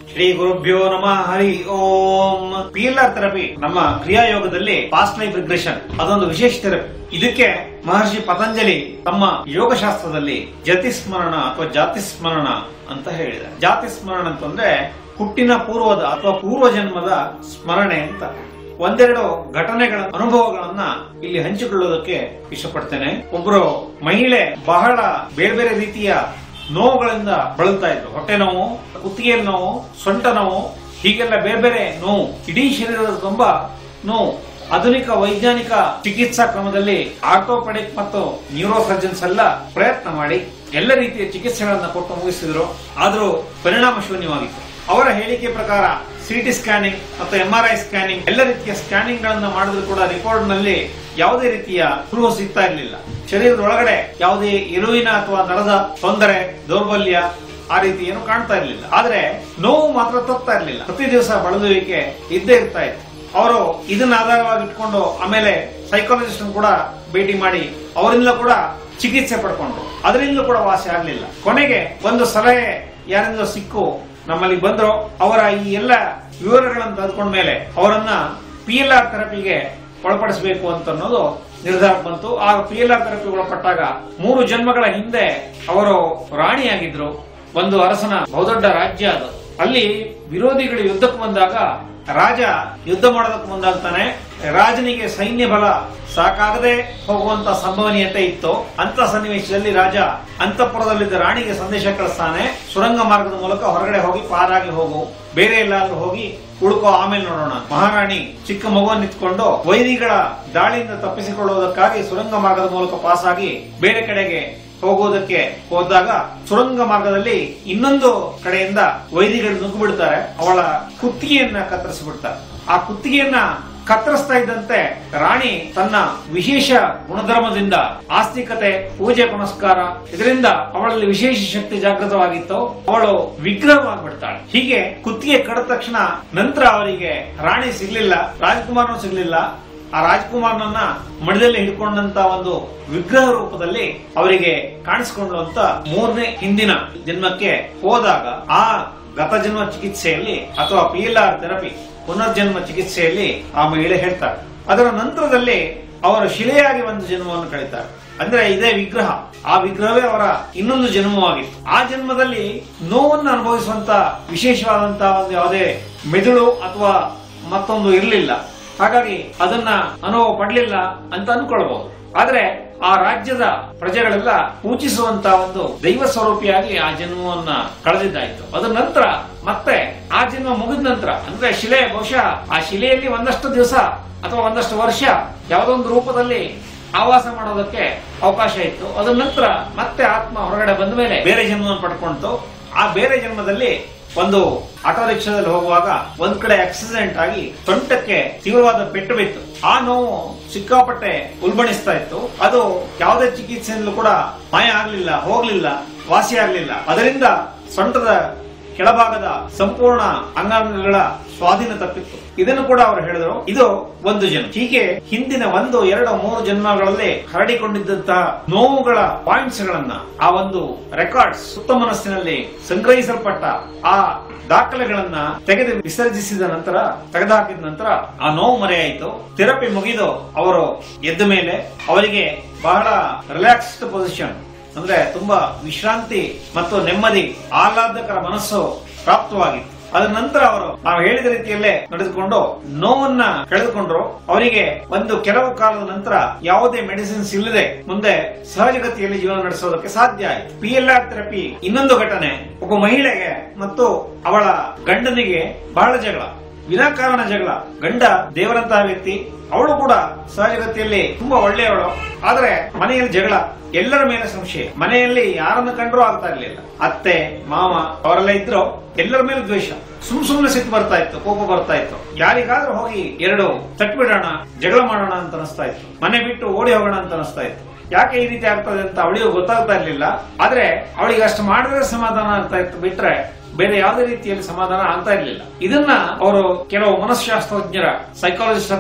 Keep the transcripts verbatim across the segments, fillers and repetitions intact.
ಶ್ರೀ ಗುರುಭ್ಯೋ ನಮಃ ಹರಿ ಓಂ. ಪಿಎಲ್ಆರ್ ಥೆರಪಿ ನಮ್ಮ ಕ್ರಿಯಾಯೋಗದಲ್ಲಿ ಪಾಸ್ಟ್ ಲೈಫ್ ರಿಗ್ರೆಷನ್ ಅದೊಂದು ವಿಶೇಷ ಥೆರಪಿ. ಇದಕ್ಕೆ ಮಹರ್ಷಿ ಪತಂಜಲಿ ತಮ್ಮ ಯೋಗಶಾಸ್ತ್ರದಲ್ಲಿ ಜತಿಸ್ಮರಣ ಅಥವಾ ಜಾತಿಸ್ಮರಣ ಅಂತ ಹೇಳಿದ್ದಾರೆ. ಜಾತಿಸ್ಮರಣ ಅಂತಂದ್ರೆ ಹುಟ್ಟಿನ ಪೂರ್ವದ ಅಥವಾ ಪೂರ್ವ ಜನ್ಮದ ಸ್ಮರಣೆ ಅಂತ. ಒಂದೆರಡು ಘಟನೆಗಳ ಅನುಭವಗಳನ್ನ ಇಲ್ಲಿ ಹಂಚಿಕೊಳ್ಳೋದಕ್ಕೆ ಇಷ್ಟಪಡ್ತೇನೆ. ಒಬ್ರು ಮಹಿಳೆ ಬಹಳ ಬೇರೆ ಬೇರೆ ರೀತಿಯ ನೋವುಗಳಿಂದ ಬಳಲ್ತಾ ಇದ್ರು. ಹೊಟ್ಟೆ ನೋವು, ಕುತ್ತಿಗೆ ನೋವು, ಸೊಂಟ ನೋವು, ಹೀಗೆಲ್ಲ ಬೇರೆ ಬೇರೆ ನೋವು, ಇಡೀ ಶರೀರದ ತುಂಬಾ ನೋವು. ಆಧುನಿಕ ವೈಜ್ಞಾನಿಕ ಚಿಕಿತ್ಸಾ ಕ್ರಮದಲ್ಲಿ ಆರ್ಥೋಪೆಡಿಕ್ ಮತ್ತು ನ್ಯೂರೋ ಸರ್ಜನ್ಸ್ ಎಲ್ಲ ಪ್ರಯತ್ನ ಮಾಡಿ ಎಲ್ಲ ರೀತಿಯ ಚಿಕಿತ್ಸೆಗಳನ್ನ ಕೊಟ್ಟು ಮುಗಿಸಿದ್ರು. ಆದರೂ ಪರಿಣಾಮ ಶೂನ್ಯವಾಗಿತ್ತು. ಅವರ ಹೇಳಿಕೆ ಪ್ರಕಾರ ಸಿಟಿ ಸ್ಕ್ಯಾನಿಂಗ್ ಮತ್ತು ಎಂಆರ್ಐ ಸ್ಕ್ಯಾನಿಂಗ್ ಎಲ್ಲ ರೀತಿಯ ಸ್ಕ್ಯಾನಿಂಗ್ ಗಳನ್ನ ಮಾಡಿದ್ರು ಕೂಡ ರಿಪೋರ್ಟ್ ನಲ್ಲಿ ಯಾವುದೇ ರೀತಿಯ ಸುಳುಹು ಸಿಗ್ತಾ ಇರಲಿಲ್ಲ. ಶರೀರದ ಒಳಗಡೆ ಯಾವುದೇ ಎಲುವಿನ ಅಥವಾ ನರದ ತೊಂದರೆ, ದೌರ್ಬಲ್ಯ ಆ ರೀತಿ ಏನು ಕಾಣ್ತಾ ಇರಲಿಲ್ಲ. ಆದ್ರೆ ನೋವು ಮಾತ್ರ ತಪ್ತಾ ಇರಲಿಲ್ಲ. ಪ್ರತಿ ದಿವಸ ಬಳಲುವಿಕೆ ಇದ್ದೇ ಇರ್ತಾ ಇತ್ತು. ಅವರು ಇದನ್ನ ಆಧಾರವಾಗಿ ಇಟ್ಕೊಂಡು ಆಮೇಲೆ ಸೈಕಾಲಜಿಸ್ಟ್ ಕೂಡ ಭೇಟಿ ಮಾಡಿ ಅವರಿಂದ ಕೂಡ ಚಿಕಿತ್ಸೆ ಪಡ್ಕೊಂಡ್ರು. ಅದರಿಂದ ಕೂಡ ವಾಸಿ ಆಗ್ಲಿಲ್ಲ. ಕೊನೆಗೆ ಒಂದು ಸಲಹೆ ಯಾರಿಂದ ಸಿಕ್ಕು ನಮ್ಮಲ್ಲಿ ಬಂದ್ರು. ಅವರ ಈ ಎಲ್ಲ ವಿವರಗಳನ್ನು ತೆಗೆದುಕೊಂಡ ಮೇಲೆ ಅವರನ್ನ ಪಿಎಲ್ಆರ್ ಥೆರಪಿಗೆ ಒಳಪಡಿಸಬೇಕು ಅಂತ ಅನ್ನೋದು ನಿರ್ಧಾರ ಬಂತು. ಆ ಪಿಎಲ್ಆರ್ ಥೆರಪಿ ಒಳಪಟ್ಟಾಗ ಮೂರು ಜನ್ಮಗಳ ಹಿಂದೆ ಅವರು ರಾಣಿಯಾಗಿದ್ರು. ಒಂದು ಅರಸನ ಬಹುದೊಡ್ಡ ರಾಜ್ಯ ಅದು. ಅಲ್ಲಿ ವಿರೋಧಿಗಳು ಯುದ್ಧಕ್ಕೆ ಬಂದಾಗ ರಾಜ ಯುದ್ಧ ಮಾಡೋದಕ್ಕೆ ಮುಂದಾಗ್ತಾನೆ. ರಾಜನಿಗೆ ಸೈನ್ಯ ಬಲ ಸಾಕಾಗದೆ ಹೋಗುವಂತ ಸಂಭವನೀಯತೆ ಇತ್ತು. ಅಂತ ಸನ್ನಿವೇಶದಲ್ಲಿ ರಾಜ ಅಂತಃಪುರದಲ್ಲಿದ್ದ ರಾಣಿಗೆ ಸಂದೇಶ ಕಳಿಸ್ತಾನೆ, ಸುರಂಗ ಮಾರ್ಗದ ಮೂಲಕ ಹೊರಗಡೆ ಹೋಗಿ ಪಾರಾಗಿ ಹೋಗು, ಬೇರೆ ಎಲ್ಲಾದ್ರೂ ಹೋಗಿ ಉಳ್ಕೋ, ಆಮೇಲೆ ನೋಡೋಣ. ಮಹಾರಾಣಿ ಚಿಕ್ಕ ಮಗುವನ್ನು ನಿಂತ್ಕೊಂಡು ವೈರಿಗಳ ದಾಳಿಯಿಂದ ತಪ್ಪಿಸಿಕೊಳ್ಳುವುದಕ್ಕಾಗಿ ಸುರಂಗ ಮಾರ್ಗದ ಮೂಲಕ ಪಾಸಾಗಿ ಬೇರೆ ಕಡೆಗೆ ಹೋಗುವುದಕ್ಕೆ ಹೋದಾಗ ಸುರಂಗ ಮಾರ್ಗದಲ್ಲಿ ಇನ್ನೊಂದು ಕಡೆಯಿಂದ ವೈರಿಗಳು ನುಗ್ಗು ಬಿಡ್ತಾರೆ. ಅವಳ ಕುತ್ತಿಗೆಯನ್ನ ಕತ್ತರಿಸಿ ಬಿಡ್ತಾರೆ. ಆ ಕುತ್ತಿಗೆಯನ್ನ ಕತ್ತರಿಸ್ತಾ ಇದ್ದಂತೆ ರಾಣಿ ತನ್ನ ವಿಶೇಷ ಗುಣಧರ್ಮದಿಂದ ಆಸ್ತಿಕತೆ, ಪೂಜೆ ಪುನಸ್ಕಾರ ಇದರಿಂದ ಅವಳಲ್ಲಿ ವಿಶೇಷ ಶಕ್ತಿ ಜಾಗೃತವಾಗಿತ್ತು. ಅವಳು ವಿಗ್ರಹವಾಗಿಬಿಡ್ತಾಳೆ. ಹೀಗೆ ಕುತ್ತಿಗೆ ಕಡಿದ ತಕ್ಷಣ ನಂತರ ಅವರಿಗೆ ರಾಣಿ ಸಿಗ್ಲಿಲ್ಲ, ರಾಜ್ಕುಮಾರನು ಸಿಗ್ಲಿಲ್ಲ. ಆ ರಾಜ್ಕುಮಾರ್ನನ್ನ ಮಡಿದಲ್ಲಿ ಹಿಡ್ಕೊಂಡಂತ ಒಂದು ವಿಗ್ರಹ ರೂಪದಲ್ಲಿ ಅವರಿಗೆ ಕಾಣಿಸಿಕೊಂಡು ಅಂತ ಮೂರನೇ ಹಿಂದಿನ ಜನ್ಮಕ್ಕೆ ಹೋದಾಗ ಆ ಗತ ಜನ್ಮ ಚಿಕಿತ್ಸೆಯಲ್ಲಿ ಅಥವಾ ಪಿಎಲ್ಆರ್ ಥೆರಪಿ ಪುನರ್ಜನ್ಮ ಚಿಕಿತ್ಸೆಯಲ್ಲಿ ಆ ಮಹಿಳೆ ಹೇಳ್ತಾರೆ. ಅದರ ನಂತರದಲ್ಲಿ ಅವರು ಶಿಲೆಯಾಗಿ ಒಂದು ಜನ್ಮವನ್ನು ಕಳೀತಾರೆ. ಅಂದ್ರೆ ಇದೇ ವಿಗ್ರಹ, ಆ ವಿಗ್ರಹವೇ ಅವರ ಇನ್ನೊಂದು ಜನ್ಮವಾಗಿತ್ತು. ಆ ಜನ್ಮದಲ್ಲಿ ನೋವನ್ನು ಅನುಭವಿಸುವಂತ ವಿಶೇಷವಾದಂತಹ ಒಂದು ಯಾವುದೇ ಮೆದುಳು ಅಥವಾ ಮತ್ತೊಂದು ಇರಲಿಲ್ಲ. ಹಾಗಾಗಿ ಅದನ್ನ ಅನುಭವ ಪಡಲಿಲ್ಲ ಅಂತ ಅನ್ಕೊಳ್ಬಹುದು. ಆದ್ರೆ ಆ ರಾಜ್ಯದ ಪ್ರಜೆಗಳೆಲ್ಲ ಪೂಜಿಸುವಂತ ಒಂದು ದೈವ ಸ್ವರೂಪಿಯಾಗಿ ಆ ಜನ್ಮವನ್ನ ಕಳೆದಿದ್ದಾಯ್ತು. ಅದರ ನಂತರ ಮತ್ತೆ ಆ ಜನ್ಮ ಮುಗಿದ ನಂತರ ಅಂದ್ರೆ ಶಿಲೆ ಬಹುಶಃ ಆ ಶಿಲೆಯಲ್ಲಿ ಒಂದಷ್ಟು ದಿವಸ ಅಥವಾ ಒಂದಷ್ಟು ವರ್ಷ ಯಾವುದೋ ಒಂದು ರೂಪದಲ್ಲಿ ಆವಾಸ ಮಾಡೋದಕ್ಕೆ ಅವಕಾಶ ಇತ್ತು. ಅದರ ನಂತರ ಮತ್ತೆ ಆತ್ಮ ಹೊರಗಡೆ ಬಂದ ಮೇಲೆ ಬೇರೆ ಜನ್ಮವನ್ನು ಪಡ್ಕೊಂತು. ಆ ಬೇರೆ ಜನ್ಮದಲ್ಲಿ ಒಂದು ಆಟೋ ರಿಕ್ಷಾದಲ್ಲಿ ಹೋಗುವಾಗ ಒಂದ್ ಕಡೆ ಆಕ್ಸಿಡೆಂಟ್ ಆಗಿ ಸೊಂಟಕ್ಕೆ ತೀವ್ರವಾದ ಪೆಟ್ಟು ಬಿತ್ತು. ಆ ನೋವು ಸಿಕ್ಕಾಪಟ್ಟೆ ಉಲ್ಬಣಿಸ್ತಾ ಇತ್ತು. ಅದು ಯಾವುದೇ ಚಿಕಿತ್ಸೆಯಲ್ಲೂ ಕೂಡ ಮಾಯ ಆಗ್ಲಿಲ್ಲ, ಹೋಗ್ಲಿಲ್ಲ, ವಾಸಿ ಆಗ್ಲಿಲ್ಲ. ಅದರಿಂದ ಸೊಂಟದ ಕೆಳಭಾಗದ ಸಂಪೂರ್ಣ ಅಂಗಾಂಗಗಳ ಸ್ವಾಧೀನ ತಪ್ಪಿತ್ತು. ಇದನ್ನು ಕೂಡ ಅವರು ಹೇಳಿದ್ರು. ಇದು ಒಂದು ಜನ್ಮ. ಹೀಗೆ ಹಿಂದಿನ ಒಂದು ಎರಡು ಮೂರು ಜನ್ಮಗಳಲ್ಲಿ ಹರಡಿಕೊಂಡಿದ್ದಂತಹ ನೋವುಗಳ ಪಾಯಿಂಟ್ಸ್ ಗಳನ್ನ ಆ ಒಂದು ರೆಕಾರ್ಡ್ಸ್ ಸುತ್ತ ಮನಸ್ಸಿನಲ್ಲಿ ಸಂಗ್ರಹಿಸಲ್ಪಟ್ಟ ಆ ದಾಖಲೆಗಳನ್ನ ತೆಗೆದು ವಿಸರ್ಜಿಸಿದ ನಂತರ ತೆಗೆದುಹಾಕಿದ ನಂತರ ಆ ನೋವು ಮರೆಯಾಯಿತು. ಥೆರಪಿ ಮುಗಿದು ಅವರು ಎದ್ದ ಮೇಲೆ ಅವರಿಗೆ ಬಹಳ ರಿಲ್ಯಾಕ್ಸ್ಡ್ ಪೊಸಿಷನ್ ಅಂದ್ರೆ ತುಂಬಾ ವಿಶ್ರಾಂತಿ ಮತ್ತು ನೆಮ್ಮದಿ, ಆಹ್ಲಾದಕರ ಮನಸ್ಸು ಪ್ರಾಪ್ತವಾಗಿತ್ತು. ಅದರ ನಂತರ ಅವರು ನಾವು ಹೇಳಿದ ರೀತಿಯಲ್ಲೇ ನಡೆದುಕೊಂಡು ನೋವನ್ನ ಕಳೆದುಕೊಂಡ್ರು. ಅವರಿಗೆ ಒಂದು ಕೆಲವು ಕಾಲದ ನಂತರ ಯಾವುದೇ ಮೆಡಿಸಿನ್ಸ್ ಇಲ್ಲದೆ ಮುಂದೆ ಸಹಜಗತಿಯಲ್ಲಿ ಜೀವನ ನಡೆಸೋದಕ್ಕೆ ಸಾಧ್ಯ ಆಯಿತು. ಪಿಎಲ್ಆರ್ ಥೆರಪಿ ಇನ್ನೊಂದು ಘಟನೆ. ಒಬ್ಬ ಮಹಿಳೆಗೆ ಮತ್ತು ಅವಳ ಗಂಡನಿಗೆ ಬಹಳ ಜಗಳ, ವಿನಾಕಾರಣ ಜಗಳ. ಗಂಡ ದೇವರಂತಹ ವ್ಯಕ್ತಿ, ಅವಳು ಕೂಡ ಸಹಜಗತಿಯಲ್ಲಿ ತುಂಬಾ ಒಳ್ಳೆಯವಳು. ಆದ್ರೆ ಮನೆಯಲ್ಲಿ ಜಗಳ, ಎಲ್ಲರ ಮೇಲೆ ಸಂಶಯ. ಮನೆಯಲ್ಲಿ ಯಾರನ್ನು ಕಂಡ್ರೂ ಆಗ್ತಾ ಇರ್ಲಿಲ್ಲ. ಅತ್ತೆ ಮಾವ ಅವರೆಲ್ಲ ಇದ್ರು, ಎಲ್ಲರ ಮೇಲೆ ದ್ವೇಷ. ಸುಮ್ ಸುಮ್ನೆ ಸಿಟ್ಟು ಬರ್ತಾ ಇತ್ತು, ಕೋಪ ಬರ್ತಾ ಇತ್ತು. ಯಾರಿಗಾದ್ರೂ ಹೋಗಿ ಎರಡು ತಟ್ಬಿಡೋಣ, ಜಗಳ ಮಾಡೋಣ ಅಂತ ಅನಿಸ್ತಾ ಇತ್ತು. ಮನೆ ಬಿಟ್ಟು ಓಡಿ ಹೋಗೋಣ ಅಂತ ಅನಿಸ್ತಾ ಇತ್ತು. ಯಾಕೆ ಈ ರೀತಿ ಆಗ್ತದೆ ಅಂತ ಅವಳಿಗೂ ಗೊತ್ತಾಗ್ತಾ ಇರ್ಲಿಲ್ಲ. ಆದ್ರೆ ಅವಳಿಗೆ ಅಷ್ಟು ಮಾಡಿದ್ರೆ ಸಮಾಧಾನ ಆಗ್ತಾ ಇತ್ತು, ಬಿಟ್ರೆ ಬೇರೆ ಯಾವುದೇ ರೀತಿಯಲ್ಲಿ ಸಮಾಧಾನ ಆಗ್ತಾ ಇರಲಿಲ್ಲ. ಇದನ್ನ ಅವರು ಕೆಲವು ಮನಸ್ಶಾಸ್ತ್ರಜ್ಞರ ಸೈಕಾಲಜಿಸ್ಟ್ ಹತ್ರ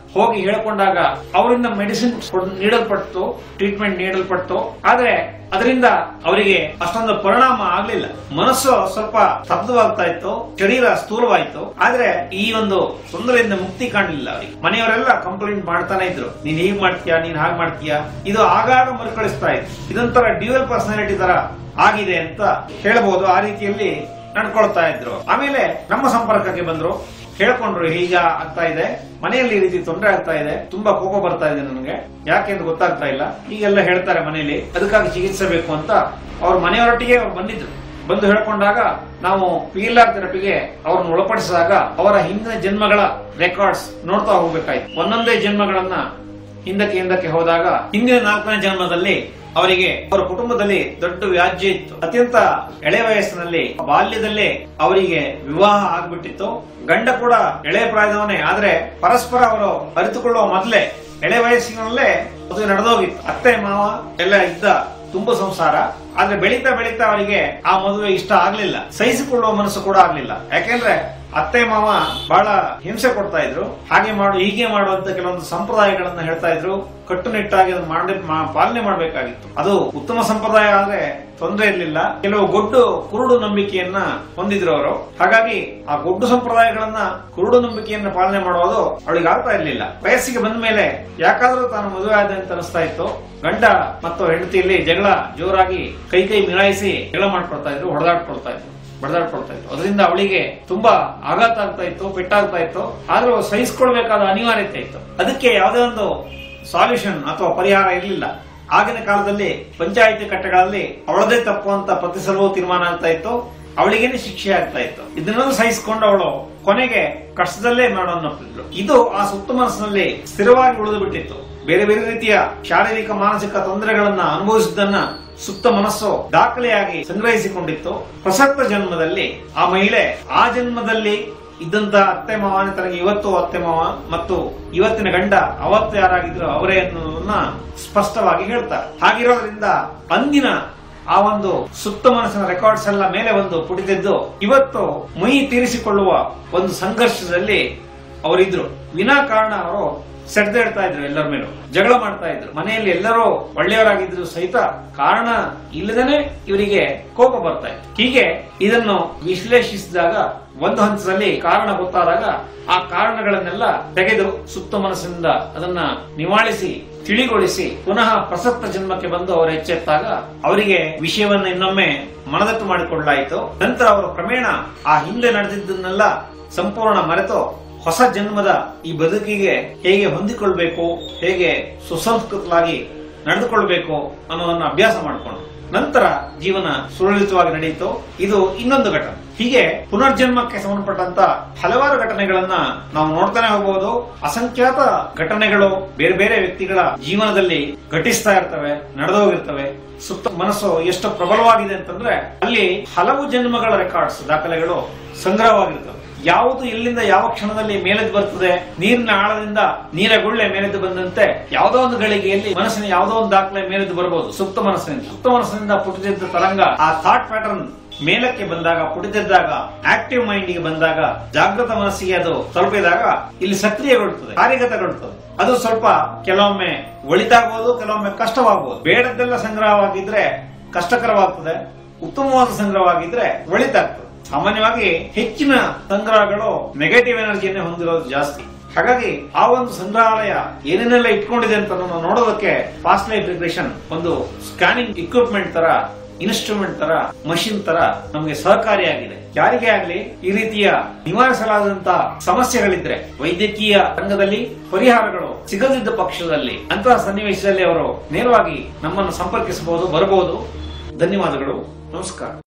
ಹೋಗಿ ಹೇಳ್ಕೊಂಡಾಗ ಅವರಿಂದ ಮೆಡಿಸಿನ್ ನೀಡಲ್ಪಟ್ಟು ಟ್ರೀಟ್ಮೆಂಟ್ ನೀಡಲ್ಪಟ್ಟು ಆದ್ರೆ ಅದರಿಂದ ಅವರಿಗೆ ಅಷ್ಟೊಂದು ಪರಿಣಾಮ ಆಗ್ಲಿಲ್ಲ. ಮನಸ್ಸು ಸ್ವಲ್ಪ ಸ್ತಬ್ಧವಾಗ್ತಾ ಇತ್ತು, ಶರೀರ ಸ್ಥೂಲವಾಯಿತು, ಆದ್ರೆ ಈ ಒಂದು ತೊಂದರೆಯಿಂದ ಮುಕ್ತಿ ಕಾಣಲಿಲ್ಲ ಅವರಿಗೆ. ಮನೆಯವರೆಲ್ಲ ಕಂಪ್ಲೇಂಟ್ ಮಾಡ್ತಾನೆ ಇದ್ರು, ನೀನ್ ಹೀಗ್ ಮಾಡ್ತೀಯಾ, ನೀನ್ ಹಾಗೆ ಮಾಡ್ತೀಯಾ. ಇದು ಆಗಾಗ ಮರುಕಳಿಸ್ತಾ ಇತ್ತು. ಇದೊಂಥರ ಡ್ಯೂಯಲ್ ಪರ್ಸನಾಲಿಟಿ ತರ ಆಗಿದೆ ಅಂತ ಹೇಳಬಹುದು. ಆ ರೀತಿಯಲ್ಲಿ ನಡ್ಕೊಳ್ತಾ ಇದ್ರು. ಆಮೇಲೆ ನಮ್ಮ ಸಂಪರ್ಕಕ್ಕೆ ಬಂದ್ರು, ಹೇಳ್ಕೊಂಡ್ರು ಹೀಗ ಆಗ್ತಾ ಇದೆ, ಮನೆಯಲ್ಲಿ ಈ ರೀತಿ ತೊಂದರೆ ಆಗ್ತಾ ಇದೆ, ತುಂಬಾ ಕೋಪ ಬರ್ತಾ ಇದೆ ನನಗೆ, ಯಾಕೆಂದು ಗೊತ್ತಾಗ್ತಾ ಇಲ್ಲ, ಹೀಗೆಲ್ಲ ಹೇಳ್ತಾರೆ ಮನೆಯಲ್ಲಿ, ಅದಕ್ಕಾಗಿ ಚಿಕಿತ್ಸೆ ಬೇಕು ಅಂತ ಅವ್ರ ಮನೆಯವರೊಟ್ಟಿಗೆ ಅವ್ರು ಬಂದಿದ್ರು. ಬಂದು ಹೇಳ್ಕೊಂಡಾಗ ನಾವು ಪಿ ಎಲ್ ಆರ್ ಥೆರಪಿಗೆ ಅವ್ರನ್ನ ಒಳಪಡಿಸಿದಾಗ ಅವರ ಹಿಂದಿನ ಜನ್ಮಗಳ ರೆಕಾರ್ಡ್ಸ್ ನೋಡ್ತಾ ಹೋಗ್ಬೇಕಾಯ್ತು. ಒಂದೊಂದೇ ಜನ್ಮಗಳನ್ನ ಹಿಂದಕ್ಕೆ ಹಿಂದಕ್ಕೆ ಹೋದಾಗ ಹಿಂದಿನ ನಾಲ್ಕನೇ ಜನ್ಮದಲ್ಲಿ ಅವರಿಗೆ ಅವರ ಕುಟುಂಬದಲ್ಲಿ ದೊಡ್ಡ ವ್ಯಾಜ್ಯ ಇತ್ತು. ಅತ್ಯಂತ ಎಳೆ ವಯಸ್ಸಿನಲ್ಲಿ ಬಾಲ್ಯದಲ್ಲೇ ಅವರಿಗೆ ವಿವಾಹ ಆಗ್ಬಿಟ್ಟಿತ್ತು. ಗಂಡ ಕೂಡ ಎಳೆ ಪ್ರಾಯದವನೇ, ಆದ್ರೆ ಪರಸ್ಪರ ಅವರು ಅರಿತುಕೊಳ್ಳುವ ಮೊದಲೇ ಎಳೆ ವಯಸ್ಸಿನಲ್ಲೇ ಅದು ನಡೆದೋಗಿತ್ತು. ಅತ್ತೆ ಮಾವ ಎಲ್ಲ ಇದ್ದ ತುಂಬ ಸಂಸಾರ. ಆದ್ರೆ ಬೆಳೀತಾ ಬೆಳೀತಾ ಅವರಿಗೆ ಆ ಮದುವೆ ಇಷ್ಟ ಆಗ್ಲಿಲ್ಲ, ಸಹಿಸಿಕೊಳ್ಳುವ ಮನಸ್ಸು ಕೂಡ ಆಗ್ಲಿಲ್ಲ. ಯಾಕೆಂದ್ರೆ ಅತ್ತೆ ಮಾವ ಬಹಳ ಹಿಂಸೆ ಕೊಡ್ತಾ ಇದ್ರು, ಹಾಗೆ ಮಾಡು ಹೀಗೆ ಮಾಡುವಂತ ಕೆಲವೊಂದು ಸಂಪ್ರದಾಯಗಳನ್ನ ಹೇಳ್ತಾ ಇದ್ರು. ಕಟ್ಟುನಿಟ್ಟಾಗಿ ಅದನ್ನ ಮಾಡಿ ಪಾಲನೆ ಮಾಡಬೇಕಾಗಿತ್ತು. ಅದು ಉತ್ತಮ ಸಂಪ್ರದಾಯ ಆದ್ರೆ ತೊಂದರೆ ಇರಲಿಲ್ಲ. ಕೆಲವು ಗೊಡ್ಡು ಕುರುಡು ನಂಬಿಕೆಯನ್ನ ಹೊಂದಿದ್ರು ಅವರು. ಹಾಗಾಗಿ ಆ ಗೊಡ್ಡು ಸಂಪ್ರದಾಯಗಳನ್ನ ಕುರುಡು ನಂಬಿಕೆಯನ್ನ ಪಾಲನೆ ಮಾಡೋದು ಅವಳಿಗೆ ಆಗ್ತಾ ಇರ್ಲಿಲ್ಲ. ವಯಸ್ಸಿಗೆ ಬಂದ ಮೇಲೆ ಯಾಕಾದ್ರೂ ತಾನು ಮದುವೆ ಆದ ಅಂತ ಅನಿಸ್ತಾ ಇತ್ತು. ಗಂಡ ಮತ್ತು ಹೆಂಡತಿಯಲ್ಲಿ ಜಗಳ ಜೋರಾಗಿ ಕೈ ಕೈ ಮಿಲಾಯಿಸಿ ಜಗಳ ಮಾಡ್ಕೊಳ್ತಾ ಇದ್ರು, ಹೊಡೆದಾಡ್ಕೊಳ್ತಾ ಇದ್ರು ಬಡದಾಡ್ಕೊಳ್ತಾ ಇತ್ತು. ಅದರಿಂದ ಅವಳಿಗೆ ತುಂಬಾ ಆಘಾತ ಆಗ್ತಾ ಇತ್ತು, ಪೆಟ್ಟಾಗ್ತಾ ಇತ್ತು. ಆದ್ರೂ ಸಹಿಸಿಕೊಳ್ಬೇಕಾದ ಅನಿವಾರ್ಯತೆ ಇತ್ತು. ಅದಕ್ಕೆ ಯಾವುದೇ ಒಂದು ಸಾಲ್ಯೂಷನ್ ಅಥವಾ ಪರಿಹಾರ ಇರಲಿಲ್ಲ. ಆಗಿನ ಕಾಲದಲ್ಲಿ ಪಂಚಾಯಿತಿ ಕಟ್ಟೆಗಳಲ್ಲಿ ಅವಳದೇ ತಪ್ಪು ಅಂತ ಪ್ರತಿ ಸಲವೂ ತೀರ್ಮಾನ ಆಗ್ತಾ ಇತ್ತು, ಅವಳಿಗೇನೆ ಶಿಕ್ಷೆ ಆಗ್ತಾ ಇತ್ತು. ಇದನ್ನೆಲ್ಲ ಸಹಿಸಿಕೊಂಡು ಅವಳು ಕೊನೆಗೆ ಕಷ್ಟದಲ್ಲೇ ಮಾಡೋನ್ನಪ್ಪಿದ್ಲು. ಇದು ಆ ಸುತ್ತ ಮನಸ್ಸಿನಲ್ಲಿ ಸ್ಥಿರವಾಗಿ ಉಳಿದು ಬಿಟ್ಟಿತ್ತು. ಬೇರೆ ಬೇರೆ ರೀತಿಯ ಶಾರೀರಿಕ ಮಾನಸಿಕ ತೊಂದರೆಗಳನ್ನ ಅನುಭವಿಸಿದ್ದನ್ನ ಸುಪ್ತ ಮನಸ್ಸು ದಾಖಲೆಯಾಗಿ ಸಂಗ್ರಹಿಸಿಕೊಂಡಿತ್ತು. ಪ್ರಸಕ್ತ ಜನ್ಮದಲ್ಲಿ ಆ ಮಹಿಳೆ ಆ ಜನ್ಮದಲ್ಲಿ ಇದ್ದಂತ ಅತ್ತೆ ಮಾವನ ತನಗೆ ಇವತ್ತು ಅತ್ತೆ ಮಾವ ಮತ್ತು ಇವತ್ತಿನ ಗಂಡ ಅವತ್ತು ಯಾರಾಗಿದ್ರು ಅವರೇ ಅನ್ನೋದನ್ನ ಸ್ಪಷ್ಟವಾಗಿ ಹೇಳ್ತಾರೆ. ಹಾಗಿರೋದ್ರಿಂದ ಅಂದಿನ ಆ ಒಂದು ಸುತ್ತ ಮನಸ್ಸಿನ ರೆಕಾರ್ಡ್ಸ್ ಎಲ್ಲ ಮೇಲೆ ಒಂದು ಪುಟಿದಿದ್ದು ಇವತ್ತು ಮೈ ತೀರಿಸಿಕೊಳ್ಳುವ ಒಂದು ಸಂಘರ್ಷದಲ್ಲಿ ಅವರಿದ್ರು. ವಿನಾಕಾರಣ ಅವರು ಸೆಡ್ದೇಡ್ತಾ ಇದ್ರು, ಎಲ್ಲರ ಮೇಲೂ ಜಗಳ ಮಾಡ್ತಾ ಇದ್ರು. ಮನೆಯಲ್ಲಿ ಎಲ್ಲರೂ ಒಳ್ಳೆಯವರಾಗಿದ್ರು ಸಹಿತ ಕಾರಣ ಇಲ್ಲದೇನೆ ಇವರಿಗೆ ಕೋಪ ಬರ್ತಾ ಇತ್ತು. ಹೀಗೆ ಇದನ್ನು ವಿಶ್ಲೇಷಿಸಿದಾಗ ಒಂದು ಹಂತದಲ್ಲಿ ಕಾರಣ ಗೊತ್ತಾದಾಗ ಆ ಕಾರಣಗಳನ್ನೆಲ್ಲ ತೆಗೆದು ಸುತ್ತ ಮನಸ್ಸಿನಿಂದ ಅದನ್ನ ನಿವಾಳಿಸಿ ತಿಳಿಗೊಳಿಸಿ ಪುನಃ ಪ್ರಸಕ್ತ ಜನ್ಮಕ್ಕೆ ಬಂದು ಅವರು ಎಚ್ಚೆತ್ತಾಗ ಅವರಿಗೆ ವಿಷಯವನ್ನು ಇನ್ನೊಮ್ಮೆ ಮನದಟ್ಟು ಮಾಡಿಕೊಳ್ಳಾಯಿತು. ನಂತರ ಅವರು ಕ್ರಮೇಣ ಆ ಹಿಂದೆ ನಡೆದಿದ್ದನ್ನೆಲ್ಲ ಸಂಪೂರ್ಣ ಮರೆತು ಹೊಸ ಜನ್ಮದ ಈ ಬದುಕಿಗೆ ಹೇಗೆ ಹೊಂದಿಕೊಳ್ಬೇಕು, ಹೇಗೆ ಸುಸಂಸ್ಕೃತವಾಗಿ ನಡೆದುಕೊಳ್ಬೇಕು ಅನ್ನೋದನ್ನ ಅಭ್ಯಾಸ ಮಾಡಿಕೊಂಡು ನಂತರ ಜೀವನ ಸುರಳಿತವಾಗಿ ನಡೆಯಿತು. ಇದು ಇನ್ನೊಂದು ಘಟನೆ. ಹೀಗೆ ಪುನರ್ಜನ್ಮಕ್ಕೆ ಸಂಬಂಧಪಟ್ಟಂತ ಹಲವಾರು ಘಟನೆಗಳನ್ನ ನಾವು ನೋಡ್ತಾನೆ ಹೋಗಬಹುದು. ಅಸಂಖ್ಯಾತ ಘಟನೆಗಳು ಬೇರೆ ಬೇರೆ ವ್ಯಕ್ತಿಗಳ ಜೀವನದಲ್ಲಿ ಘಟಿಸ್ತಾ ಇರ್ತವೆ, ನಡೆದೋಗಿರ್ತವೆ. ಸುತ್ತ ಮನಸ್ಸು ಎಷ್ಟು ಪ್ರಬಲವಾಗಿದೆ ಅಂತಂದ್ರೆ ಅಲ್ಲಿ ಹಲವು ಜನ್ಮಗಳ ರೆಕಾರ್ಡ್ಸ್ ದಾಖಲೆಗಳು ಸಂಗ್ರಹವಾಗಿರ್ತವೆ. ಯಾವುದು ಎಲ್ಲಿಂದ ಯಾವ ಕ್ಷಣದಲ್ಲಿ ಮೇಲೆದ್ದು ಬರ್ತದೆ, ನೀರಿನ ಆಳದಿಂದ ನೀರ ಗುಳ್ಳೆ ಮೇಲೆದ್ದು ಬಂದಂತೆ ಯಾವುದೋ ಒಂದು ಗಳಿಗೆಯಲ್ಲಿ ಮನಸ್ಸಿನ ಯಾವುದೋ ಒಂದು ದಾಖಲೆ ಮೇಲೆದ್ದು ಬರಬಹುದು. ಸುಪ್ತ ಮನಸ್ಸಿನಿಂದ ಸುಪ್ತ ಮನಸ್ಸಿನಿಂದ ಪುಟಿದಿದ್ದ ತರಂಗ ಆ ಥಾಟ್ ಪ್ಯಾಟರ್ನ್ ಮೇಲಕ್ಕೆ ಬಂದಾಗ, ಪುಟಿದಿದ್ದಾಗ, ಆಕ್ಟಿವ್ ಮೈಂಡ್ ಗೆ ಬಂದಾಗ, ಜಾಗೃತ ಮನಸ್ಸಿಗೆ ಅದು ತಲುಪಿದಾಗ ಇಲ್ಲಿ ಸಕ್ರಿಯಗೊಳ್ಳುತ್ತದೆ, ಕಾರ್ಯಗತಗೊಳ್ಳುತ್ತದೆ. ಅದು ಸ್ವಲ್ಪ ಕೆಲವೊಮ್ಮೆ ಒಳಿತಾಗಬಹುದು, ಕೆಲವೊಮ್ಮೆ ಕಷ್ಟವಾಗಬಹುದು. ಬೇಡದ್ದೆಲ್ಲ ಸಂಗ್ರಹವಾಗಿದ್ರೆ ಕಷ್ಟಕರವಾಗ್ತದೆ, ಉತ್ತಮವಾದ ಸಂಗ್ರಹವಾಗಿದ್ರೆ ಒಳಿತಾಗ್ತದೆ. ಸಾಮಾನ್ಯವಾಗಿ ಹೆಚ್ಚಿನ ಸಂಗ್ರಹಗಳು ನೆಗೆಟಿವ್ ಎನರ್ಜಿಯನ್ನೇ ಹೊಂದಿರೋದು ಜಾಸ್ತಿ. ಹಾಗಾಗಿ ಆ ಒಂದು ಸಂಗ್ರಹಾಲಯ ಏನೇನೆಲ್ಲ ಇಟ್ಕೊಂಡಿದೆ ಅಂತ ನಾವು ನೋಡೋದಕ್ಕೆ ಪಾಸ್ಟ್ ಲೈಫ್ ರಿಗ್ರೆಷನ್ ಒಂದು ಸ್ಕ್ಯಾನಿಂಗ್ ಇಕ್ವಿಪ್ಮೆಂಟ್ ತರ, ಇನ್ಸ್ಟ್ರೂಮೆಂಟ್ ತರ, ಮಷಿನ್ ತರ ನಮಗೆ ಸಹಕಾರಿಯಾಗಿದೆ. ಯಾರಿಗೇ ಆಗಲಿ ಈ ರೀತಿಯ ನಿವಾರಿಸಲಾದಂತಹ ಸಮಸ್ಯೆಗಳಿದ್ರೆ ವೈದ್ಯಕೀಯ ರಂಗದಲ್ಲಿ ಪರಿಹಾರಗಳು ಸಿಗದಿದ್ದ ಪಕ್ಷದಲ್ಲಿ ಅಂತಹ ಸನ್ನಿವೇಶದಲ್ಲಿ ಅವರು ನೇರವಾಗಿ ನಮ್ಮನ್ನು ಸಂಪರ್ಕಿಸಬಹುದು, ಬರಬಹುದು. ಧನ್ಯವಾದಗಳು, ನಮಸ್ಕಾರ.